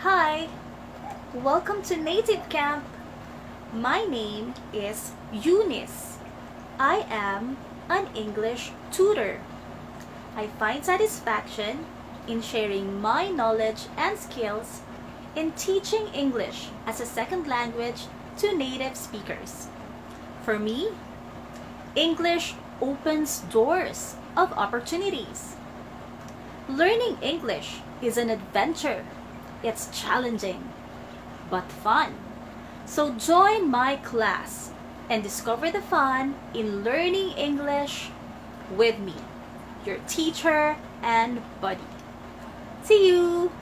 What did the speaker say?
Hi, welcome to Native Camp. My name is Eunice. I am an English tutor. I find satisfaction in sharing my knowledge and skills in teaching English as a second language to native speakers. For me, English opens doors of opportunities. Learning English is an adventure. It's challenging, but fun. So join my class and discover the fun in learning English with me, your teacher and buddy. See you!